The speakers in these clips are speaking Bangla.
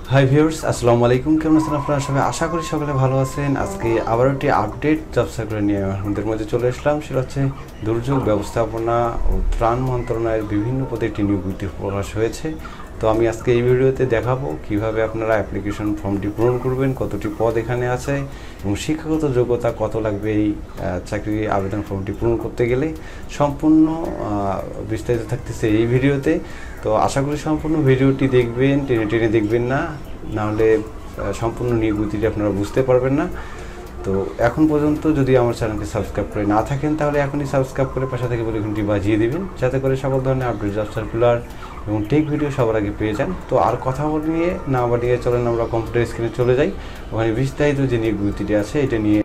হাই ভিউয়ার্স, আসসালামু আলাইকুম। কেমন আছেন আপনারা সবাই? আশা করি সকলে ভালো আছেন। আজকে আবার একটি আপডেট জব সার্কুলার নিয়ে আমাদের মধ্যে চলে আসলাম। সেটা হচ্ছে দুর্যোগ ব্যবস্থাপনা ও ত্রাণ মন্ত্রণালয়ের বিভিন্ন পদে একটি নিয়োগ বিজ্ঞপ্তি প্রকাশ হয়েছে। তো আমি আজকে এই ভিডিওতে দেখাবো কিভাবে আপনারা অ্যাপ্লিকেশন ফর্মটি পূরণ করবেন, কতটি পদ এখানে আছে এবং শিক্ষাগত যোগ্যতা কত লাগবে এই চাকরি আবেদন ফর্মটি পূরণ করতে গেলে। সম্পূর্ণ বিস্তারিত থাকতেছে এই ভিডিওতে। তো আশা করি সম্পূর্ণ ভিডিওটি দেখবেন, টেনে টেনে দেখবেন না, নাহলে সম্পূর্ণ নিয়োগ বিজ্ঞপ্তিটি আপনারা বুঝতে পারবেন না। তো এখন পর্যন্ত যদি আমার চ্যানেলকে সাবস্ক্রাইব করে না থাকেন তাহলে এখনই সাবস্ক্রাইব করে পাশে থেকে বেলআইকনটি বাজিয়ে দেবেন, যাতে করে সকল ধরনের আপডেট জব সার্কুলার এবং টেক ভিডিও সবার আগে পেয়ে যান। তো আর কথা নিয়ে না বাড়িয়ে চলেন আমরা কম্পিউটার স্ক্রিনে চলে যাই। ওখানে বিস্তারিত যে নিয়োগ বিজ্ঞপ্তিটি আছে এটা নিয়ে।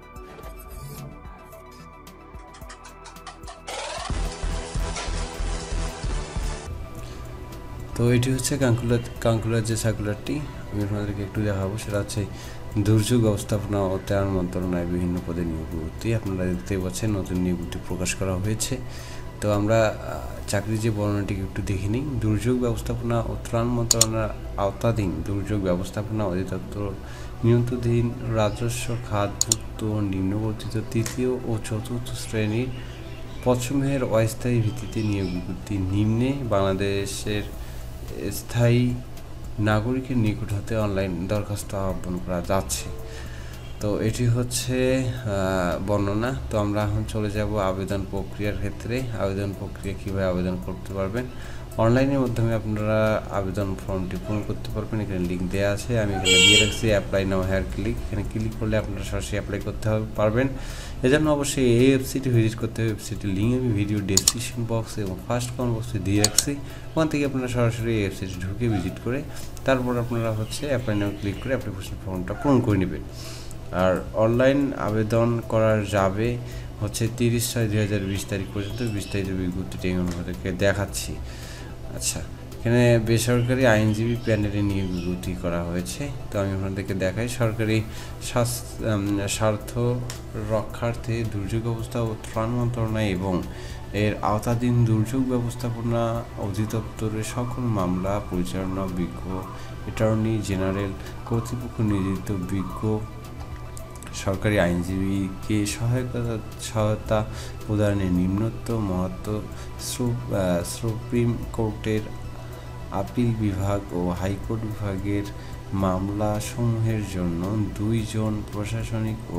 তো এটি হচ্ছে কাঙ্কুলার যে সার্কুলারটি আমি আপনাদেরকে একটু দেখাবো। সেটা হচ্ছে দুর্যোগ ব্যবস্থাপনা ও ত্রাণ মন্ত্রণালয়ের বিভিন্ন পদে নিয়োগ বিজ্ঞপ্তি। আপনারা দেখতে পাচ্ছেন নতুন নিয়োগ বিজ্ঞপ্তি প্রকাশ করা হয়েছে। তো আমরা চাকরির যে বর্ণনাটিকে একটু দেখে নিই। দুর্যোগ ব্যবস্থাপনা ও ত্রাণ মন্ত্রণালয়ের আওতাধীন দুর্যোগ ব্যবস্থাপনা অধিদপ্তর নিয়ন্ত্রণাধীন রাজস্ব খাতভুক্ত নিম্নবর্তিত তৃতীয় ও চতুর্থ শ্রেণীর পদসমূহের অস্থায়ী ভিত্তিতে নিয়োগ বিজ্ঞপ্তি নিম্নে বাংলাদেশের স্থায়ী নাগরিকের নিকট হতে অনলাইন দরখাস্ত আহ্বান করা যাচ্ছে। তো এটি হচ্ছে বর্ণনা। তো আমরা এখন চলে যাব আবেদন প্রক্রিয়ার ক্ষেত্রে। আবেদন প্রক্রিয়া কীভাবে আবেদন করতে পারবেন, অনলাইনের মাধ্যমে আপনারা আবেদন ফর্মটি পূরণ করতে পারবেন। এখানে লিঙ্ক দেওয়া আছে, আমি এখানে দিয়ে রাখছি অ্যাপ্লাই নাও হেয়ার ক্লিক। এখানে ক্লিক করলে আপনারা সরাসরি অ্যাপ্লাই করতে পারবেন। এজন্য অবশ্যই এই ওয়েবসাইটে ভিজিট করতে হবে। ওয়েবসাইটের লিঙ্ক আমি ভিডিও ডেসক্রিপশন বক্স এবং ফার্স্ট কমেন্ট বক্সে দিয়ে রাখছি। ওখান থেকে আপনারা সরাসরি এই ওয়েবসাইটে ঢুকে ভিজিট করে তারপর আপনারা অ্যাপ্লাই নাও ক্লিক করে অ্যাপ্লিকেশন ফর্মটা পূরণ করে নেবেন। আর অনলাইন আবেদন করার যাবে হচ্ছে 30/6/2020 তারিখ পর্যন্ত। বিস্তারিত বিজ্ঞপ্তিটি আমাদেরকে দেখাচ্ছি। আচ্ছা, এখানে বেসরকারি আইনজীবী প্যানেলে নিয়োগ বিজ্ঞপ্তি করা হয়েছে। তো আমি আপনাদেরকে দেখাই। সরকারি স্বার্থ রক্ষার্থে দুর্যোগ ব্যবস্থা ও ত্রাণ মন্ত্রণালয় এবং এর আওতাধীন দুর্যোগ ব্যবস্থাপনা অধিদপ্তরের সকল মামলা পরিচালনা বিজ্ঞ অ্যাটর্নি জেনারেল কর্তৃপক্ষ নিয়োজিত বিজ্ঞ সরকারি আইনজীবীকে সহায়তা প্রদানের নিম্নোক্ত মহত্ব সুপ্রিম কোর্টের আপিল বিভাগ ও হাইকোর্ট বিভাগের মামলা সমূহের জন্য 2 জন প্রশাসনিক ও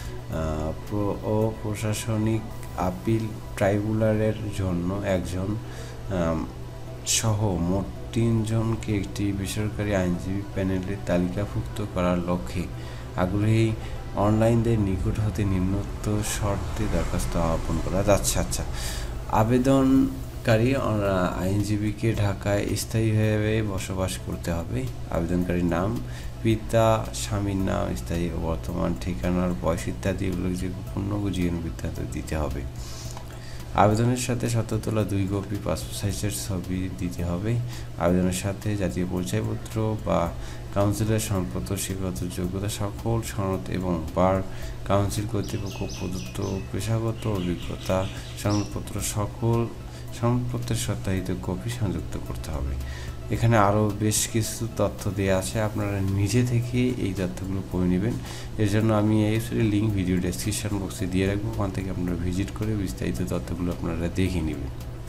প্রশাসনিক আপিল ট্রাইব্যুনালের জন্য 1 জন সহ মোট 3 জনকে একটি বেসরকারি আইনজীবী প্যানেলে তালিকাভুক্ত করার লক্ষ্যে আগ্রহী অনলাইনদের নিকট হতে নিম্নোক্ত শর্তে দরখাস্ত আহ্বান করা যাচ্ছে। আচ্ছা, আবেদনকারী আইনজীবীকে ঢাকায় স্থায়ীভাবে বসবাস করতে হবে। আবেদনকারীর নাম, পিতা স্বামীর নাম, স্থায়ী ও বর্তমান ঠিকানার বয়স ইত্যাদি উল্লেখযোগ্য পূর্ণ জীবন বৃত্তান্ত দিতে হবে। আবেদনের সাথে সত্য তোলা 2 কপি পাসপোর্ট সাইজের ছবি দিতে হবে। আবেদনের সাথে জাতীয় পরিচয়পত্র বা কাউন্সিলের সনদপত্র, শিক্ষাগত যোগ্যতা সকল সনদ এবং বার কাউন্সিল কর্তৃপক্ষ প্রদত্ত পেশাগত অভিজ্ঞতা সনদপত্র সকল সনদপত্রের সত্যায়িত কপি সংযুক্ত করতে হবে। এখানে আরও বেশ কিছু তথ্য দেওয়া আছে, আপনারা নিজে থেকে এই তথ্যগুলো পড়ে নেবেন। এর জন্য আমি এই লিঙ্ক ভিডিও ডেসক্রিপশন বক্সে দিয়ে রাখবো। ওখান থেকে আপনারা ভিজিট করে বিস্তারিত তথ্যগুলো আপনারা দেখে নেবেন।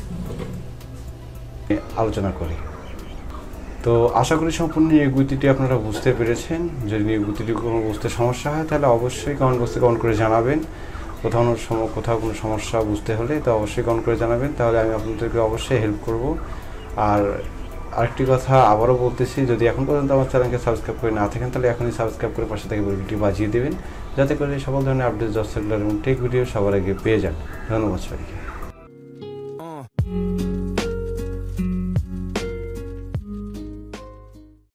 আলোচনা করি। তো আশা করি সম্পূর্ণ নিয়োগ বিজ্ঞপ্তিটি আপনারা বুঝতে পেরেছেন। যদি নিয়োগ বিজ্ঞপ্তিটি কোনো বুঝতে সমস্যা হয় তাহলে অবশ্যই কমেন্ট বক্সে কমেন্ট করে জানাবেন। কোথাও কোনো সমস্যা বুঝতে হলে তো অবশ্যই কমেন্ট করে জানাবেন, তাহলে আমি আপনাদেরকে অবশ্যই হেল্প করব। আর আরেকটি কথা আবারও বলতেছি, যদি এখন পর্যন্ত আমার চ্যানেলকে সাবস্ক্রাইব করে না থাকেন তাহলে এখনই সাবস্ক্রাইব করে পাশে থেকে বেলটি বাজিয়ে দেবেন, যাতে করে সকল ধরনের আপডেট জব সার্কুলার এবং টেক ভিডিও সবার আগে পেয়ে যান। ধন্যবাদ সবাইকে।